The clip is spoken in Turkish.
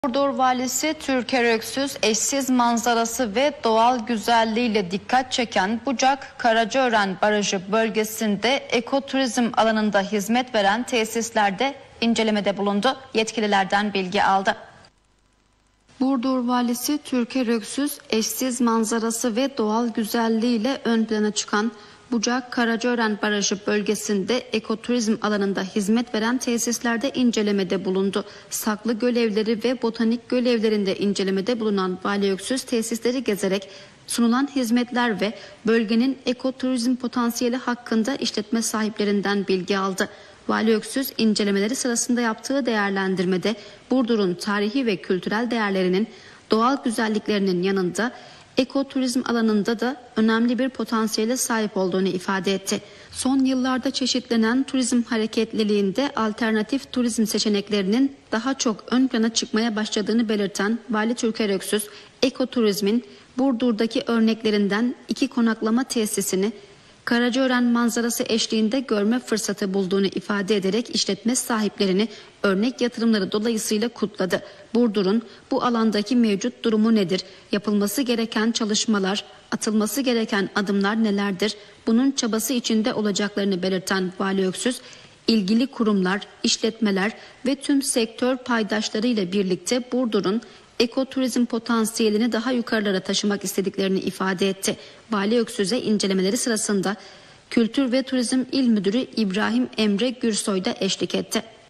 Burdur Valisi Türker Öksüz, eşsiz manzarası ve doğal güzelliğiyle dikkat çeken Bucak Karacaören Barajı bölgesinde ekoturizm alanında hizmet veren tesislerde incelemede bulundu. Yetkililerden bilgi aldı. Burdur Valisi Türker Öksüz, eşsiz manzarası ve doğal güzelliğiyle ön plana çıkan Bucak Karacaören Barajı bölgesinde ekoturizm alanında hizmet veren tesislerde incelemede bulundu. Saklı Gölevleri ve Botanik Gölevlerinde incelemede bulunan Vali Öksüz tesisleri gezerek sunulan hizmetler ve bölgenin ekoturizm potansiyeli hakkında işletme sahiplerinden bilgi aldı. Vali Öksüz incelemeleri sırasında yaptığı değerlendirmede Burdur'un tarihi ve kültürel değerlerinin, doğal güzelliklerinin yanında ekoturizm alanında da önemli bir potansiyele sahip olduğunu ifade etti. Son yıllarda çeşitlenen turizm hareketliliğinde alternatif turizm seçeneklerinin daha çok ön plana çıkmaya başladığını belirten Vali Türker Öksüz, ekoturizmin Burdur'daki örneklerinden 2 konaklama tesisini Karacaören manzarası eşliğinde görme fırsatı bulduğunu ifade ederek işletme sahiplerini örnek yatırımları dolayısıyla kutladı. Burdur'un bu alandaki mevcut durumu nedir? Yapılması gereken çalışmalar, atılması gereken adımlar nelerdir? Bunun çabası içinde olacaklarını belirten Vali Öksüz, ilgili kurumlar, işletmeler ve tüm sektör paydaşlarıyla birlikte Burdur'un ekoturizm potansiyelini daha yukarılara taşımak istediklerini ifade etti. Vali Öksüz'e incelemeleri sırasında Kültür ve Turizm İl Müdürü İbrahim Emre Gürsoy da eşlik etti.